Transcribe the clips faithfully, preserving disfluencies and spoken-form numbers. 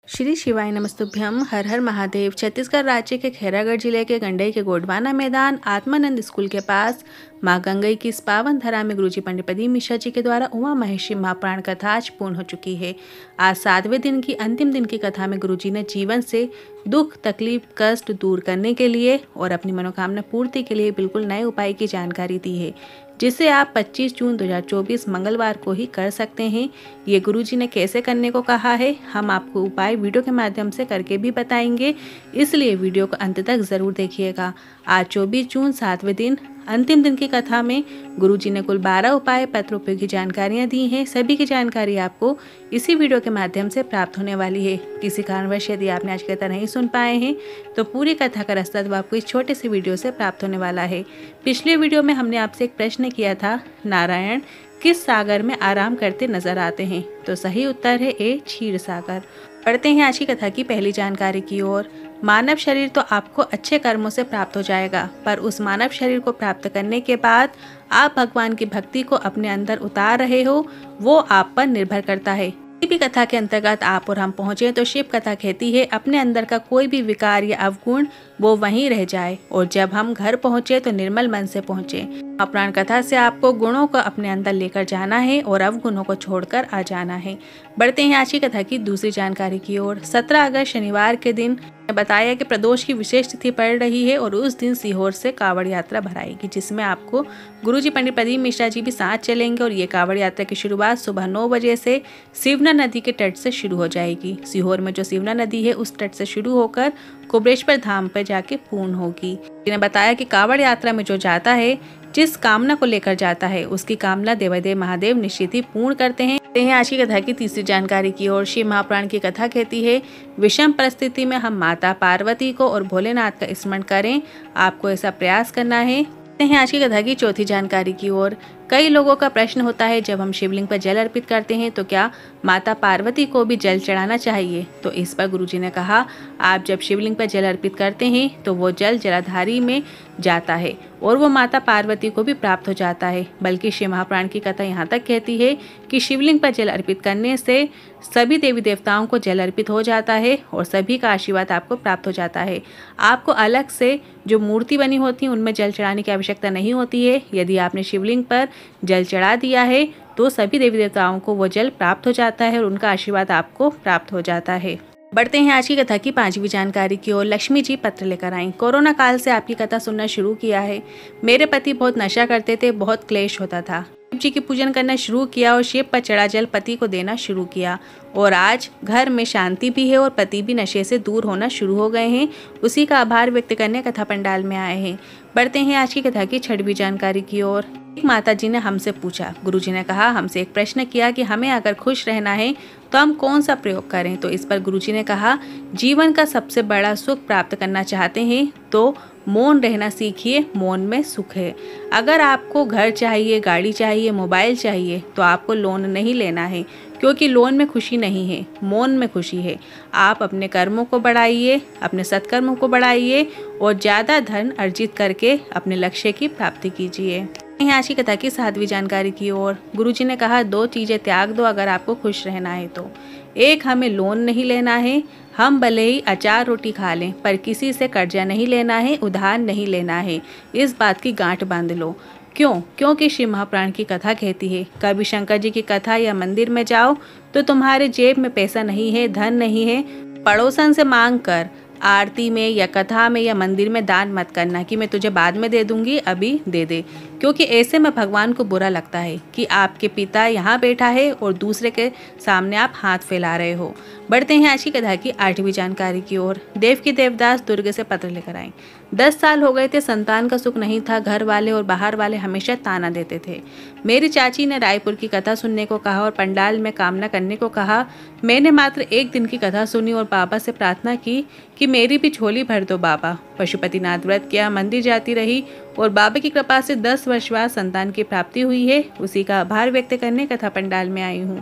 श्री शिवाय नमस्तुभ्यम। हर हर महादेव। छत्तीसगढ़ राज्य के खैरागढ़ जिले के गंडई के गोडवाना मैदान आत्मानंद स्कूल के पास मां गंगई की इस पावन धरा में गुरुजी पंडित प्रदीप मिश्रा जी के द्वारा उमा महेश्वरी महाप्राण कथा आज पूर्ण हो चुकी है। आज सातवें दिन की अंतिम दिन की कथा में गुरुजी ने जीवन से दुख तकलीफ कष्ट दूर करने के लिए और अपनी मनोकामना पूर्ति के लिए बिल्कुल नए उपाय की जानकारी दी है, जिसे आप पच्चीस जून दो हज़ार चौबीस मंगलवार को ही कर सकते हैं। ये गुरुजी ने कैसे करने को कहा है, हम आपको उपाय वीडियो के माध्यम से करके भी बताएंगे, इसलिए वीडियो को अंत तक ज़रूर देखिएगा। आज चौबीस जून सातवें दिन अंतिम दिन की कथा में गुरुजी ने कुल बारह उपाय पत्र उपयोगी जानकारियाँ दी हैं। सभी की जानकारी आपको इसी वीडियो के माध्यम से प्राप्त होने वाली है। किसी कारणवश यदि आपने आज की कथा नहीं सुन पाए हैं तो पूरी कथा का रास्ता तो आपको इस छोटे से वीडियो से प्राप्त होने वाला है। पिछले वीडियो में हमने आपसे एक प्रश्न किया था, नारायण किस सागर में आराम करते नजर आते हैं? तो सही उत्तर है ए, क्षीर सागर। पढ़ते हैं आज की कथा की पहली जानकारी की ओर। मानव शरीर तो आपको अच्छे कर्मों से प्राप्त हो जाएगा, पर उस मानव शरीर को प्राप्त करने के बाद आप भगवान की भक्ति को अपने अंदर उतार रहे हो, वो आप पर निर्भर करता है। किसी भी कथा के अंतर्गत आप और हम पहुंचे तो शिव कथा कहती है अपने अंदर का कोई भी विकार या अवगुण वो वहीं रह जाए, और जब हम घर पहुंचे तो निर्मल मन से पहुंचे। अपराण कथा से आपको गुणों को अपने अंदर लेकर जाना है और अवगुणों को छोड़कर आ जाना है। बढ़ते हैं आज की कथा की दूसरी जानकारी की ओर। सत्रह अगस्त शनिवार के दिन बताया कि प्रदोष की विशेष तिथि पड़ रही है और उस दिन सीहोर से कावड़ यात्रा भराएगी, जिसमें आपको गुरुजी पंडित प्रदीप मिश्रा जी भी साथ चलेंगे। और ये कावड़ यात्रा की शुरुआत सुबह नौ बजे से शिवना नदी के तट से शुरू हो जाएगी। सीहोर में जो शिवना नदी है उस तट से शुरू होकर कुबरेश्वर धाम पर जाके पूर्ण होगी। इन्हें बताया कि कावड़ यात्रा में जो जाता है, जिस कामना को लेकर जाता है, उसकी कामना देवादेव महादेव निश्चित ही पूर्ण करते हैं। आज की कथा की तीसरी जानकारी की ओर। शिव महापुराण की कथा कहती है विषम परिस्थिति में हम माता पार्वती को और भोलेनाथ का स्मरण करें, आपको ऐसा प्रयास करना है। आज की कथा की चौथी जानकारी की ओर। कई लोगों का प्रश्न होता है, जब हम शिवलिंग पर जल अर्पित करते हैं तो क्या माता पार्वती को भी जल चढ़ाना चाहिए? तो इस पर गुरुजी ने कहा, आप जब शिवलिंग पर जल अर्पित करते हैं तो वो जल जलाधारी में जाता है और वो माता पार्वती को भी प्राप्त हो जाता है। बल्कि शिव महापुराण की कथा यहाँ तक कहती है कि शिवलिंग पर जल अर्पित करने से सभी देवी देवताओं को जल अर्पित हो जाता है और सभी का आशीर्वाद आपको प्राप्त हो जाता है। आपको अलग से जो मूर्ति बनी होती है उनमें जल चढ़ाने की आवश्यकता नहीं होती है। यदि आपने शिवलिंग पर जल चढ़ा दिया है तो सभी देवी देवताओं को वो जल प्राप्त हो जाता है और उनका आशीर्वाद आपको प्राप्त हो जाता है। बढ़ते हैं आज की कथा की पांचवी जानकारी की ओर। लक्ष्मी जी पत्र लेकर आई। कोरोना काल से आपकी कथा सुनना शुरू किया है। मेरे पति बहुत नशा करते थे, बहुत क्लेश होता था। शिव जी की पूजन करना शुरू किया और शिव पर चढ़ा जल पति को देना शुरू किया, और आज घर में शांति भी है और पति भी नशे से दूर होना शुरू हो गए हैं। उसी का आभार व्यक्त करने कथा पंडाल में आए हैं। बढ़ते हैं आज की कथा की छठवीं जानकारी की ओर। एक माता जी ने हमसे पूछा, गुरुजी ने कहा हमसे एक प्रश्न किया कि हमें अगर खुश रहना है तो हम कौन सा प्रयोग करें? तो इस पर गुरुजी ने कहा, जीवन का सबसे बड़ा सुख प्राप्त करना चाहते हैं तो मौन रहना सीखिए, मौन में सुख है। अगर आपको घर चाहिए, गाड़ी चाहिए, मोबाइल चाहिए तो आपको लोन नहीं लेना है, क्योंकि लोन में खुशी नहीं है, मौन में खुशी है। आप अपने कर्मों को बढ़ाइए, अपने सत्कर्मों को बढ़ाइए और ज़्यादा धन अर्जित करके अपने लक्ष्य की प्राप्ति कीजिए। आज की कथा की सातवीं जानकारी की ओर। गुरुजी ने कहा, दो चीज़ें त्याग दो अगर आपको खुश रहना है तो। एक, हमें लोन नहीं लेना है, हम भले ही अचार रोटी खा लें पर किसी से कर्जा नहीं लेना है, उधार नहीं लेना है। इस बात की गांठ बांध लो। क्यों? क्योंकि शिव महापुराण की कथा कहती है, कभी शंकर जी की कथा या मंदिर में जाओ तो तुम्हारे जेब में पैसा नहीं है, धन नहीं है, पड़ोसन से मांग कर आरती में या कथा में या मंदिर में दान मत करना कि मैं तुझे बाद में दे दूंगी, अभी दे दे, क्योंकि ऐसे में भगवान को बुरा लगता है कि आपके पिता यहाँ बैठा है और दूसरे के सामने आप हाथ फैला रहे हो। बढ़ते हैं आज की कथा की आठवीं जानकारी की ओर। देव की देवदास दुर्ग से पत्र लेकर आए। दस साल हो गए थे, संतान का सुख नहीं था। घर वाले और बाहर वाले हमेशा ताना देते थे। मेरी चाची ने रायपुर की कथा सुनने को कहा और पंडाल में कामना करने को कहा। मैंने मात्र एक दिन की कथा सुनी और बाबा से प्रार्थना की कि मेरी भी झोली भर दो बाबा। पशुपतिनाथ व्रत किया, मंदिर जाती रही और बाबा की कृपा से दस वर्ष बाद संतान की प्राप्ति हुई है। उसी का आभार व्यक्त करने कथा पंडाल में आई हूँ।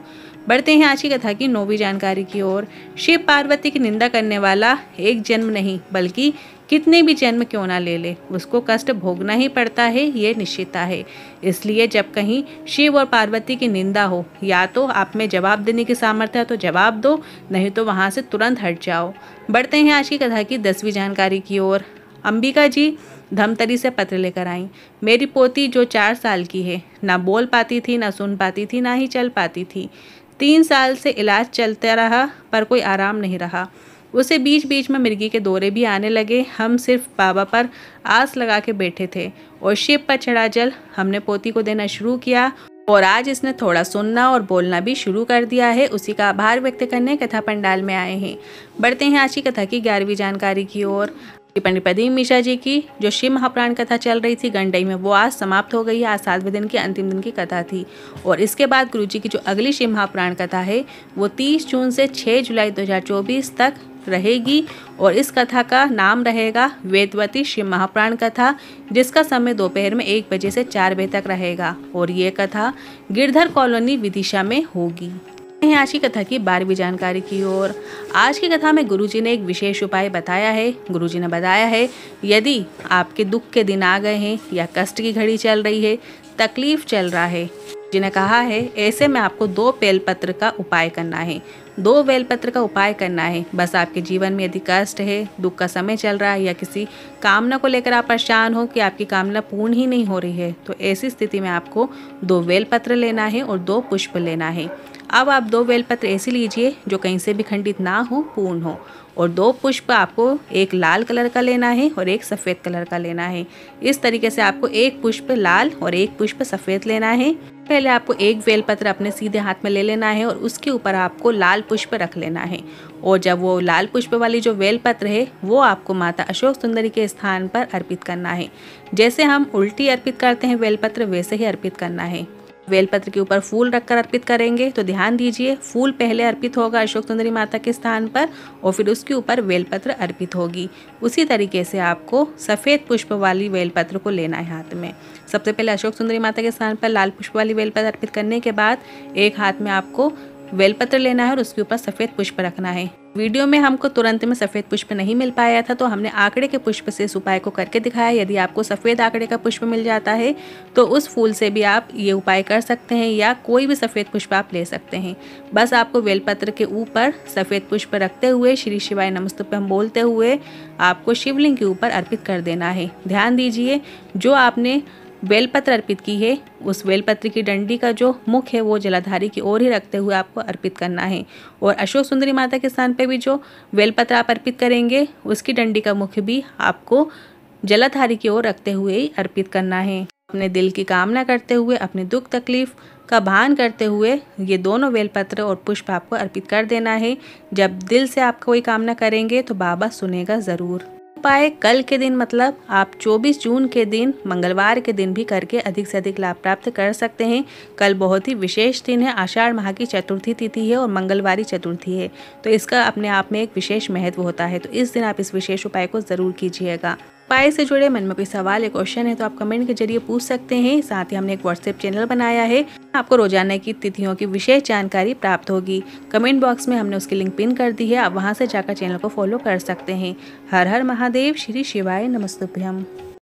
बढ़ते हैं आज की कथा की नौवीं जानकारी की ओर। शिव पार्वती की निंदा करने वाला एक जन्म नहीं बल्कि कितने भी जन्म क्यों ना ले ले, उसको कष्ट भोगना ही पड़ता है, ये निश्चितता है। इसलिए जब कहीं शिव और पार्वती की निंदा हो, या तो आप में जवाब देने की सामर्थ्य है तो जवाब दो, नहीं तो वहाँ से तुरंत हट जाओ। बढ़ते हैं आज की कथा की दसवीं जानकारी की ओर। अंबिका जी धमतरी से पत्र लेकर आई। मेरी पोती जो चार साल की है, ना बोल पाती थी, ना सुन पाती थी, ना ही चल पाती थी। तीन साल से इलाज चलता रहा पर कोई आराम नहीं रहा। उसे बीच बीच में मिर्गी के दौरे भी आने लगे। हम सिर्फ बाबा पर आस लगा के बैठे थे और शिव पर चढ़ा जल हमने पोती को देना शुरू किया और आज इसने थोड़ा सुनना और बोलना भी शुरू कर दिया है। उसी का आभार व्यक्त करने कथा पंडाल में आए हैं। बढ़ते हैं आज की कथा की ग्यारहवीं जानकारी की ओर। पंडित प्रदीप मिश्रा जी की जो शिव महापुराण कथा चल रही थी गंडई में, वो आज समाप्त हो गई। आज सातवें दिन की अंतिम दिन की कथा थी और इसके बाद गुरु जी की जो अगली शिव महापुराण कथा है वो तीस जून से छह जुलाई दो हज़ार चौबीस तक रहेगी और इस कथा का नाम रहेगा वेदवती शिव महापुराण कथा, जिसका समय दोपहर में एक बजे से चार बजे तक रहेगा और ये कथा गिरधर कॉलोनी विदिशा में होगी। आज की कथा की बारहवीं जानकारी की ओर। आज की कथा में गुरुजी ने एक विशेष उपाय बताया है। गुरुजी ने बताया है यदि आपके दुख के दिन आ गए हैं या कष्ट की घड़ी चल रही है, तकलीफ चल रहा है, जिन्हें कहा है ऐसे में आपको दो बेलपत्र का उपाय करना है। दो बेलपत्र का उपाय करना है। बस आपके जीवन में यदि कष्ट है, दुख का समय चल रहा है या किसी कामना को लेकर आप परेशान हो कि आपकी कामना पूर्ण ही नहीं हो रही है, तो ऐसी स्थिति में आपको दो बेलपत्र लेना है और दो पुष्प लेना है। अब आप दो बेलपत्र ऐसे लीजिए जो कहीं से भी खंडित ना हो, पूर्ण हो, और दो पुष्प आपको एक लाल कलर का लेना है और एक सफ़ेद कलर का लेना है। इस तरीके से आपको एक पुष्प लाल और एक पुष्प सफ़ेद लेना है। पहले आपको एक बेलपत्र अपने सीधे हाथ में ले लेना है और उसके ऊपर आपको लाल पुष्प रख लेना है और जब वो लाल पुष्प वाली जो बेलपत्र है वो आपको माता अशोक सुंदरी के स्थान पर अर्पित करना है। जैसे हम उल्टी अर्पित करते हैं बेलपत्र, वैसे ही अर्पित करना है। बेलपत्र के ऊपर फूल रखकर अर्पित करेंगे तो ध्यान दीजिए, फूल पहले अर्पित होगा अशोक सुंदरी माता के स्थान पर और फिर उसके ऊपर बेलपत्र अर्पित होगी। उसी तरीके से आपको सफ़ेद पुष्प वाली बेलपत्र को लेना है हाथ में। सबसे पहले अशोक सुंदरी माता के स्थान पर लाल पुष्प वाली बेलपत्र अर्पित करने के बाद एक हाथ में आपको बेलपत्र लेना है और उसके ऊपर सफ़ेद पुष्प रखना है। वीडियो में हमको तुरंत में सफ़ेद पुष्प नहीं मिल पाया था तो हमने आंकड़े के पुष्प से इस उपाय को करके दिखाया। यदि आपको सफ़ेद आंकड़े का पुष्प मिल जाता है तो उस फूल से भी आप ये उपाय कर सकते हैं या कोई भी सफ़ेद पुष्प आप ले सकते हैं। बस आपको बेलपत्र के ऊपर सफ़ेद पुष्प रखते हुए श्री शिवाय नमस्तुभ्यं बोलते हुए आपको शिवलिंग के ऊपर अर्पित कर देना है। ध्यान दीजिए, जो आपने बेलपत्र अर्पित की है उस बेलपत्र की डंडी का जो मुख है वो जलाधारी की ओर ही रखते हुए आपको अर्पित करना है और अशोक सुंदरी माता के स्थान पे भी जो बेलपत्र आप अर्पित करेंगे उसकी डंडी का मुख भी आपको जलाधारी की ओर रखते हुए ही अर्पित करना है। अपने दिल की कामना करते हुए, अपने दुख तकलीफ का भान करते हुए ये दोनों बेलपत्र और पुष्प आपको अर्पित कर देना है। जब दिल से आप कोई कामना करेंगे तो बाबा सुनेगा ज़रूर। उपाय कल के दिन मतलब आप चौबीस जून के दिन मंगलवार के दिन भी करके अधिक से अधिक लाभ प्राप्त कर सकते हैं। कल बहुत ही विशेष दिन है, आषाढ़ माह की चतुर्थी तिथि है और मंगलवारी चतुर्थी है, तो इसका अपने आप में एक विशेष महत्व होता है। तो इस दिन आप इस विशेष उपाय को ज़रूर कीजिएगा। उपाय से जुड़े मन में कोई सवाल या क्वेश्चन है तो आप कमेंट के जरिए पूछ सकते हैं। साथ ही हमने एक व्हाट्सएप चैनल बनाया है, आपको रोजाना की तिथियों की विशेष जानकारी प्राप्त होगी। कमेंट बॉक्स में हमने उसकी लिंक पिन कर दी है, आप वहां से जाकर चैनल को फॉलो कर सकते हैं। हर हर महादेव, श्री शिवाय नमस्तुभ्यम।